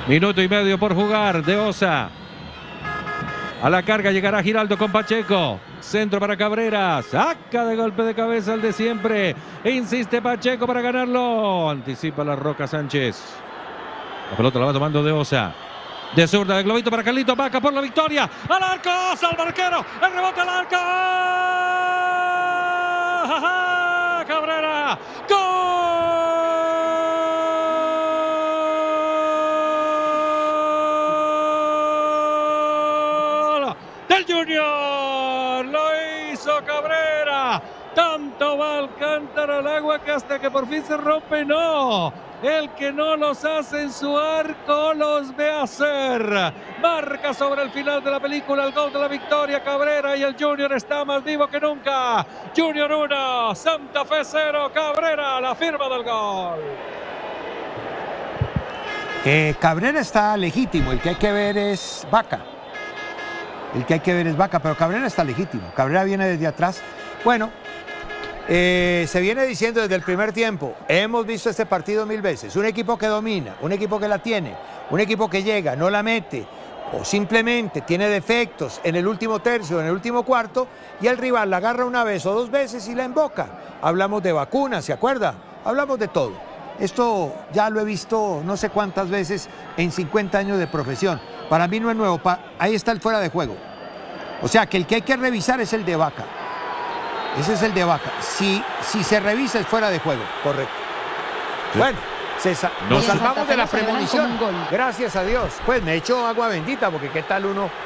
Minuto y medio por jugar de Osa. A la carga llegará Giraldo con Pacheco. Centro para Cabrera. Saca de golpe de cabeza el de siempre. Insiste Pacheco para ganarlo. Anticipa la Roca Sánchez. La pelota la va tomando de Osa. De zurda, de globito para Carlito Vaca por la victoria. ¡Al arco! ¡Salva al arquero! ¡El rebote al arco! ¡Ja, ja! ¡Cabrera! ¡Gol! ¡Del Junior! ¡Lo hizo Cabrera! Tanto va Alcántara al agua que hasta que por fin se rompe, no. El que no los hace en su arco los ve hacer. Marca sobre el final de la película el gol de la victoria Cabrera y el Junior está más vivo que nunca. Junior 1, Santa Fe 0, Cabrera la firma del gol. Cabrera está legítimo, el que hay que ver es Vaca. Pero Cabrera está legítimo. Cabrera viene desde atrás. Bueno, se viene diciendo desde el primer tiempo, hemos visto este partido 1000 veces, un equipo que domina, un equipo que la tiene, un equipo que llega, no la mete, o simplemente tiene defectos en el último tercio, en el último cuarto, y el rival la agarra una vez o dos veces y la emboca. Hablamos de vacunas, ¿se acuerda? Hablamos de todo. Esto ya lo he visto no sé cuántas veces en 50 años de profesión. Para mí no es nuevo, ahí está el fuera de juego. O sea que el que hay que revisar es el de Vaca. Ese es el de Vaca. Si se revisa es fuera de juego, correcto. Bueno, nos salvamos de la premonición. Gracias a Dios. Pues me echo agua bendita porque qué tal uno